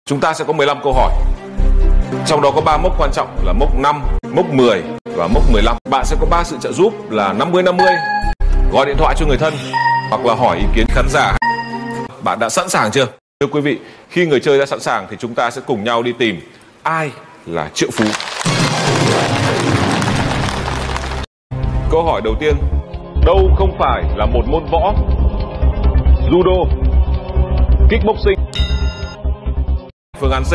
Chúng ta sẽ có 15 câu hỏi. Trong đó có 3 mốc quan trọng là mốc 5, mốc 10 và mốc 15. Bạn sẽ có 3 sự trợ giúp là 50-50, gọi điện thoại cho người thân hoặc là hỏi ý kiến khán giả. Bạn đã sẵn sàng chưa? Thưa quý vị, khi người chơi đã sẵn sàng thì chúng ta sẽ cùng nhau đi tìm ai là triệu phú. Câu hỏi đầu tiên, đâu không phải là một môn võ? Judo, kickboxing. Phương án C.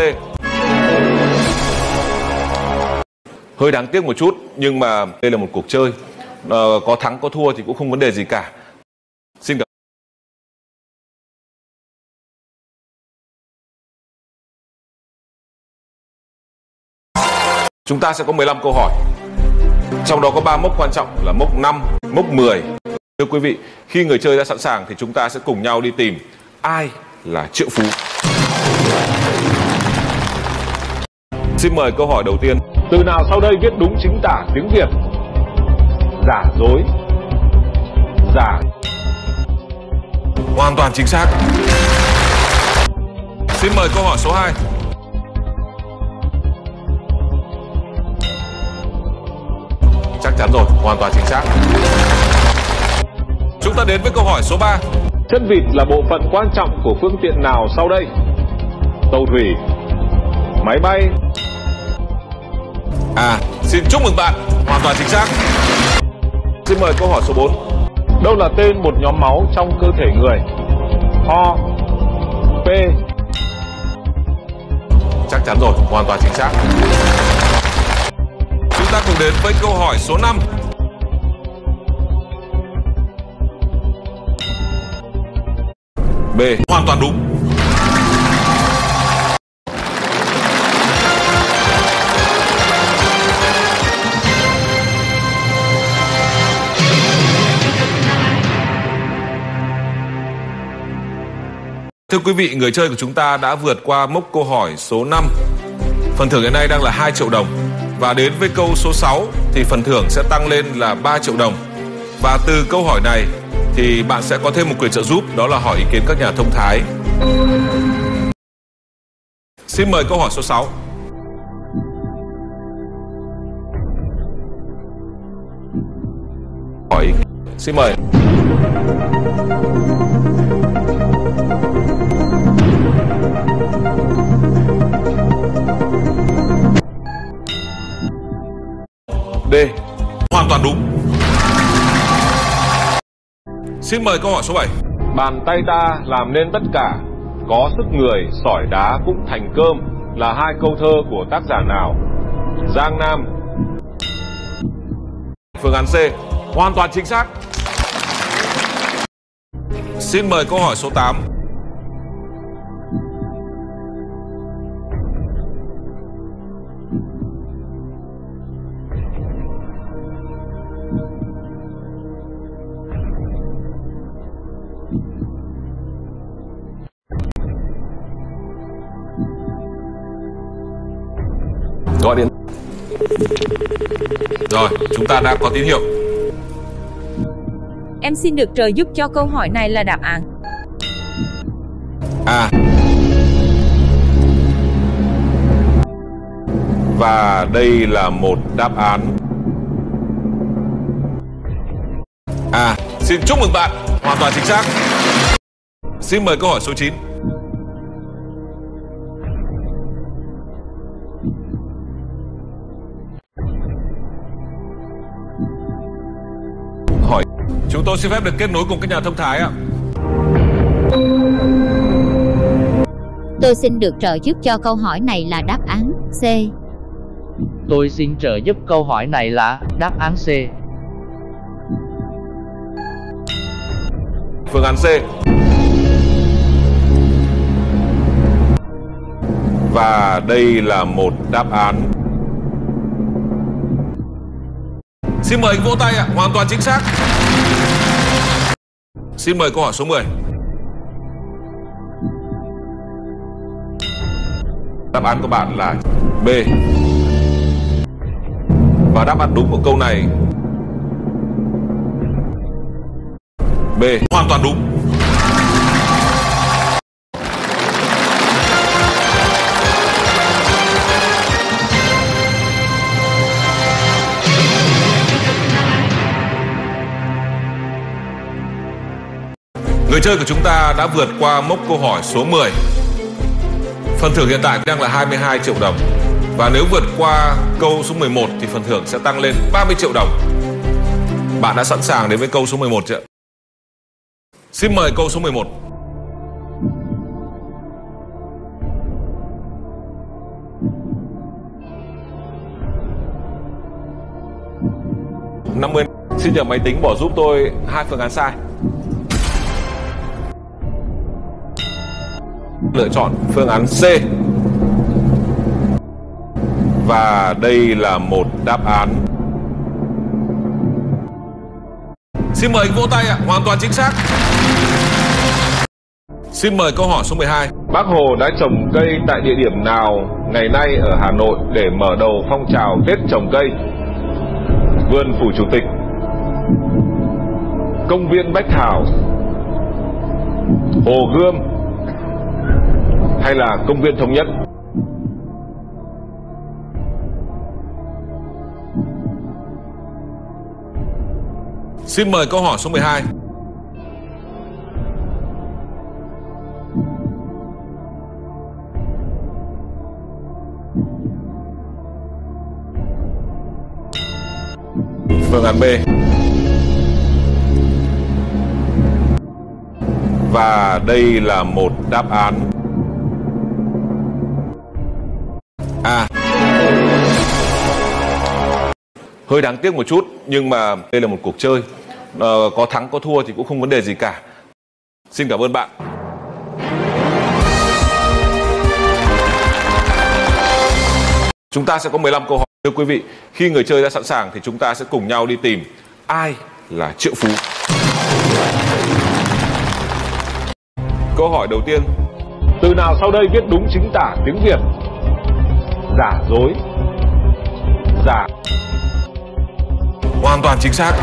Hơi đáng tiếc một chút, nhưng mà đây là một cuộc chơi, có thắng có thua thì cũng không vấn đề gì cả. Xin cảm. Chúng ta sẽ có 15 câu hỏi. Trong đó có 3 mốc quan trọng là mốc 5, mốc 10. Thưa quý vị, khi người chơi đã sẵn sàng thì chúng ta sẽ cùng nhau đi tìm ai là triệu phú. Xin mời câu hỏi đầu tiên. Từ nào sau đây viết đúng chính tả tiếng Việt? Giả dối. Giả. Hoàn toàn chính xác. Xin mời câu hỏi số 2. Chắc chắn rồi, hoàn toàn chính xác. Chúng ta đến với câu hỏi số 3. Chân vịt là bộ phận quan trọng của phương tiện nào sau đây? Tàu thủy, máy bay. Xin chúc mừng bạn, hoàn toàn chính xác. Xin mời câu hỏi số 4. Đâu là tên một nhóm máu trong cơ thể người? O, P. Chắc chắn rồi, hoàn toàn chính xác. Chúng ta cùng đến với câu hỏi số 5. B, hoàn toàn đúng. Thưa quý vị, người chơi của chúng ta đã vượt qua mốc câu hỏi số 5. Phần thưởng hiện nay đang là 2 triệu đồng. Và đến với câu số 6 thì phần thưởng sẽ tăng lên là 3 triệu đồng. Và từ câu hỏi này thì bạn sẽ có thêm một quyền trợ giúp, đó là hỏi ý kiến các nhà thông thái. Xin mời câu hỏi số 6. Hỏi. Xin mời. D. Hoàn toàn đúng. Xin mời câu hỏi số 7. Bàn tay ta làm nên tất cả, có sức người, sỏi đá cũng thành cơm là 2 câu thơ của tác giả nào? Giang Nam. Phương án C. Hoàn toàn chính xác. Xin mời câu hỏi số 8. Gọi điện. Rồi, chúng ta đã có tín hiệu. Em xin được trợ giúp cho câu hỏi này là đáp án A. Và đây là một đáp án A. Xin chúc mừng bạn, hoàn toàn chính xác. Xin mời câu hỏi số 9. Hỏi. Chúng tôi xin phép được kết nối cùng các nhà thông thái ạ. Tôi xin được trợ giúp cho câu hỏi này là đáp án C. Tôi xin trợ giúp câu hỏi này là đáp án C. Phương án C. Và đây là một đáp án. Xin mời anh vỗ tay ạ, hoàn toàn chính xác. Xin mời câu hỏi số 10. Đáp án của bạn là B. Và đáp án đúng của câu này B. Hoàn toàn đúng. Người chơi của chúng ta đã vượt qua mốc câu hỏi số 10. Phần thưởng hiện tại đang là 22 triệu đồng. Và nếu vượt qua câu số 11 thì phần thưởng sẽ tăng lên 30 triệu đồng. Bạn đã sẵn sàng đến với câu số 11 chưa? Xin mời câu số 11. Xin nhờ máy tính bỏ giúp tôi 2 phương án sai. Lựa chọn phương án C. Và đây là một đáp án. Xin mời vỗ tay ạ, hoàn toàn chính xác. Xin mời câu hỏi số 12. Bác Hồ đã trồng cây tại địa điểm nào ngày nay ở Hà Nội để mở đầu phong trào Tết trồng cây? Vườn Phủ Chủ tịch, công viên Bách Thảo, Hồ Gươm hay là công viên Thống Nhất? Xin mời câu hỏi số 12. Phương án B. Và đây là một đáp án A. Hơi đáng tiếc một chút, nhưng mà đây là một cuộc chơi. Có thắng có thua thì cũng không vấn đề gì cả. Xin cảm ơn bạn. Chúng ta sẽ có 15 câu hỏi. Thưa quý vị, khi người chơi đã sẵn sàng thì chúng ta sẽ cùng nhau đi tìm ai là triệu phú. Câu hỏi đầu tiên. Từ nào sau đây viết đúng chính tả tiếng Việt? Giả dối, giả. Hoàn toàn chính xác.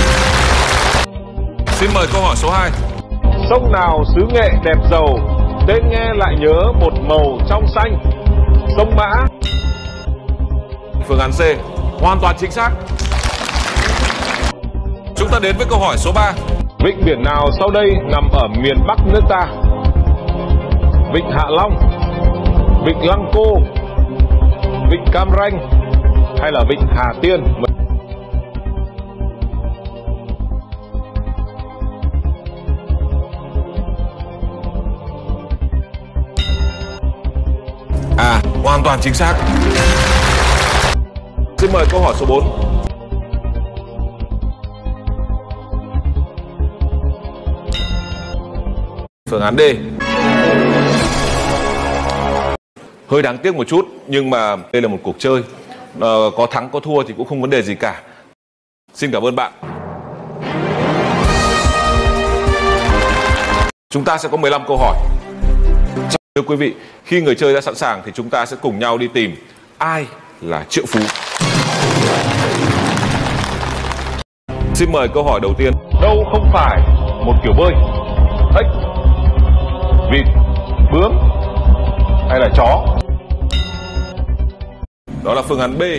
Xin mời câu hỏi số 2. Sông nào xứ Nghệ đẹp giàu, tên nghe lại nhớ một màu trong xanh? Sông Mã. Phương án C. Hoàn toàn chính xác. Chúng ta đến với câu hỏi số 3. Vịnh biển nào sau đây nằm ở miền Bắc nước ta? Vịnh Hạ Long, Vịnh Lăng Cô, Vịnh Cam Ranh hay là Vịnh Hà Tiên? Hoàn toàn chính xác. Xin mời câu hỏi số 4. Phương án D. Hơi đáng tiếc một chút, nhưng mà đây là một cuộc chơi. Có thắng có thua thì cũng không vấn đề gì cả. Xin cảm ơn bạn. Chúng ta sẽ có 15 câu hỏi. Thưa quý vị, khi người chơi đã sẵn sàng thì chúng ta sẽ cùng nhau đi tìm ai là triệu phú. Xin mời câu hỏi đầu tiên. Đâu không phải một kiểu bơi? Ếch, vịt, bướm hay là chó? Đó là phương án B.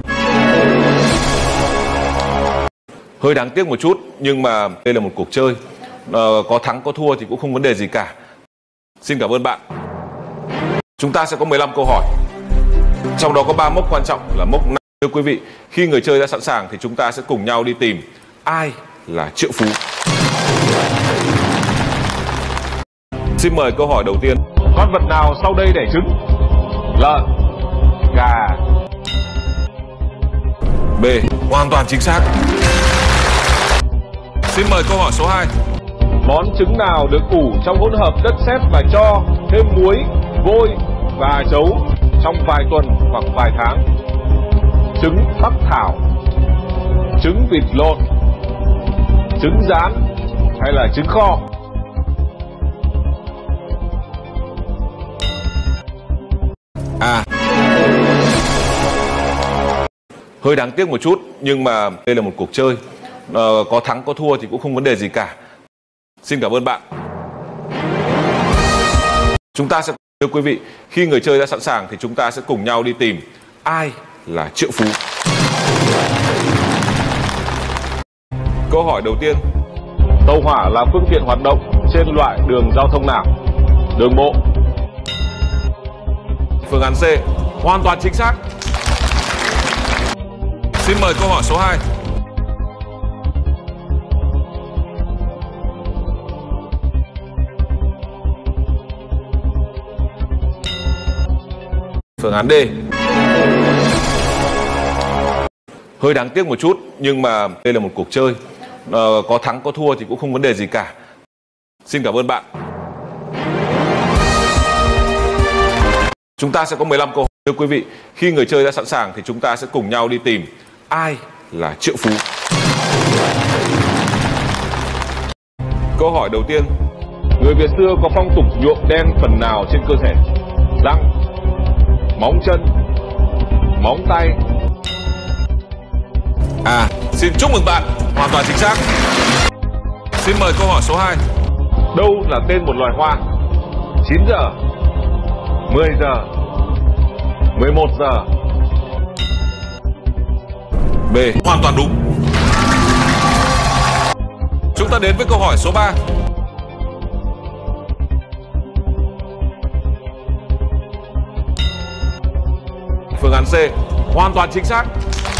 Hơi đáng tiếc một chút, nhưng mà đây là một cuộc chơi. Có thắng có thua thì cũng không vấn đề gì cả. Xin cảm ơn bạn. Chúng ta sẽ có 15 câu hỏi. Trong đó có 3 mốc quan trọng là mốc 5. Thưa quý vị, khi người chơi đã sẵn sàng thì chúng ta sẽ cùng nhau đi tìm ai là triệu phú. Xin mời câu hỏi đầu tiên. Con vật nào sau đây đẻ trứng? Lợn, gà. B. Hoàn toàn chính xác. Xin mời câu hỏi số 2. Món trứng nào được ủ trong hỗn hợp đất sét và tro, thêm muối, vôi và trấu trong vài tuần hoặc vài tháng? Trứng bắc thảo, trứng vịt lộn, trứng rán hay là trứng kho? Hơi đáng tiếc một chút, nhưng mà đây là một cuộc chơi. Có thắng có thua thì cũng không vấn đề gì cả. Xin cảm ơn bạn. Chúng ta sẽ, thưa quý vị, khi người chơi đã sẵn sàng thì chúng ta sẽ cùng nhau đi tìm ai là triệu phú. Câu hỏi đầu tiên. Tàu hỏa là phương tiện hoạt động trên loại đường giao thông nào? Đường bộ. Phương án C, hoàn toàn chính xác. Xin mời câu hỏi số 2. Phương án D. Hơi đáng tiếc một chút, nhưng mà đây là một cuộc chơi. Có thắng có thua thì cũng không vấn đề gì cả. Xin cảm ơn bạn. Chúng ta sẽ có 15 câu hỏi. Thưa quý vị, khi người chơi đã sẵn sàng thì chúng ta sẽ cùng nhau đi tìm ai là triệu phú. Câu hỏi đầu tiên. Người Việt xưa có phong tục nhuộm đen phần nào trên cơ thể? Răng, móng chân, móng tay. Xin chúc mừng bạn, hoàn toàn chính xác. Xin mời câu hỏi số 2. Đâu là tên một loài hoa? 9 giờ, 10 giờ, 11 giờ. B. Hoàn toàn đúng. Chúng ta đến với câu hỏi số 3. Phương án C, hoàn toàn chính xác.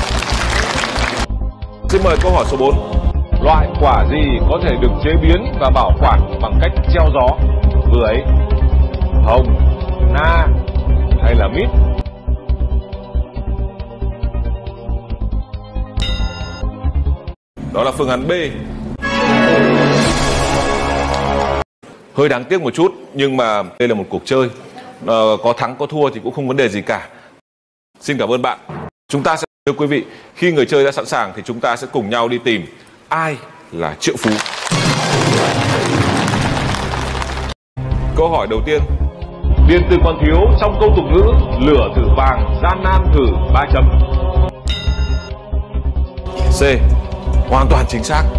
Xin mời câu hỏi số 4. Loại quả gì có thể được chế biến và bảo quản bằng cách treo gió? Bưởi, hồng, na hay là mít? Đó là phương án B. Hơi đáng tiếc một chút, nhưng mà đây là một cuộc chơi. Có thắng có thua thì cũng không vấn đề gì cả. Xin cảm ơn bạn. Chúng ta sẽ, thưa quý vị, khi người chơi đã sẵn sàng thì chúng ta sẽ cùng nhau đi tìm ai là triệu phú. Câu hỏi đầu tiên. Điền từ còn thiếu trong câu tục ngữ lửa thử vàng, gian nan thử 3 chấm. C. Hoàn toàn chính xác.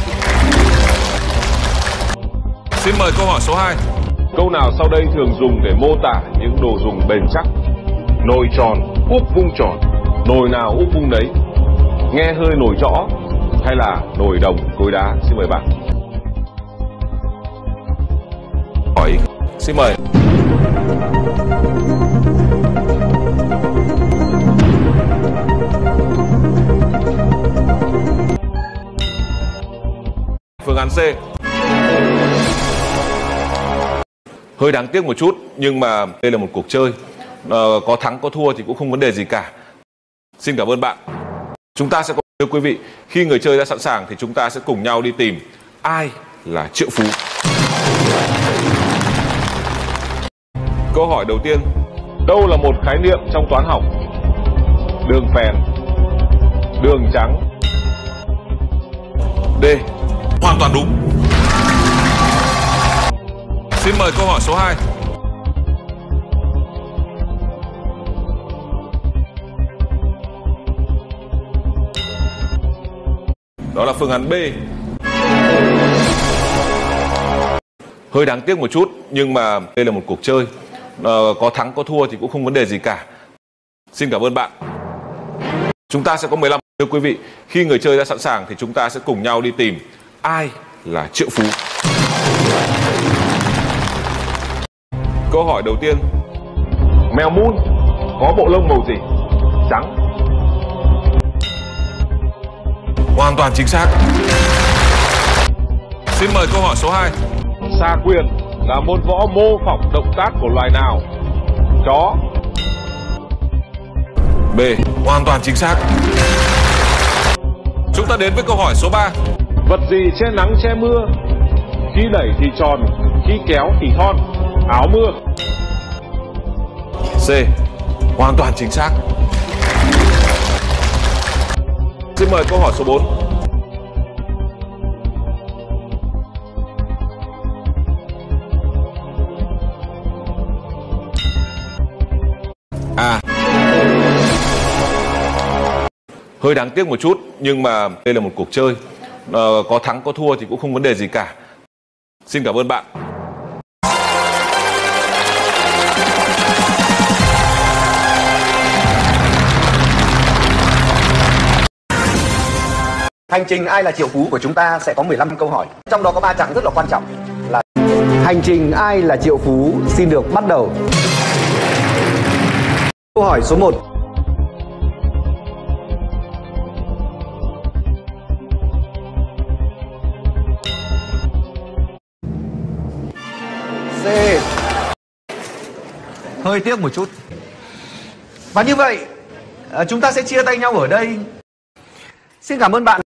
Xin mời câu hỏi số 2. Câu nào sau đây thường dùng để mô tả những đồ dùng bền chắc? Nồi tròn, úp vung tròn, nồi nào úp vung đấy. Nghe hơi nồi trõ hay là nồi đồng cối đá? Xin mời bạn. Hỏi. Xin mời. Phương án C. Hơi đáng tiếc một chút, nhưng mà đây là một cuộc chơi. Có thắng có thua thì cũng không vấn đề gì cả. Xin cảm ơn bạn. Chúng ta sẽ có, thưa quý vị, khi người chơi đã sẵn sàng thì chúng ta sẽ cùng nhau đi tìm ai là triệu phú. Câu hỏi đầu tiên. Đâu là một khái niệm trong toán học? Đường phèn, đường trắng. D. Hoàn toàn đúng. Xin mời câu hỏi số 2. Đó là phương án B. Hơi đáng tiếc một chút, nhưng mà đây là một cuộc chơi. Có thắng có thua thì cũng không vấn đề gì cả. Xin cảm ơn bạn. Chúng ta sẽ có 15. Thưa quý vị, khi người chơi đã sẵn sàng thì chúng ta sẽ cùng nhau đi tìm ai là triệu phú. Câu hỏi đầu tiên. Mèo mun có bộ lông màu gì? Trắng. Hoàn toàn chính xác. Xin mời câu hỏi số 2. Xà quyền là môn võ mô phỏng động tác của loài nào? Chó. B. Hoàn toàn chính xác. Chúng ta đến với câu hỏi số 3. Vật gì che nắng che mưa? Khi đẩy thì tròn, khi kéo thì thon. Áo mưa. C. Hoàn toàn chính xác. Xin mời câu hỏi số 4. Hơi đáng tiếc một chút, nhưng mà đây là một cuộc chơi. Có thắng có thua thì cũng không vấn đề gì cả. Xin cảm ơn bạn. Hành trình Ai là triệu phú của chúng ta sẽ có 15 câu hỏi. Trong đó có 3 chặng rất là quan trọng là hành trình Ai là triệu phú xin được bắt đầu. Câu hỏi số 1. C. Hơi tiếc một chút. Và như vậy chúng ta sẽ chia tay nhau ở đây. Xin cảm ơn bạn.